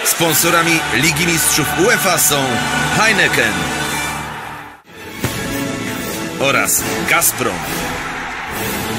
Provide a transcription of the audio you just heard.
Sponsorami Ligi Mistrzów UEFA są Heineken oraz Gazprom.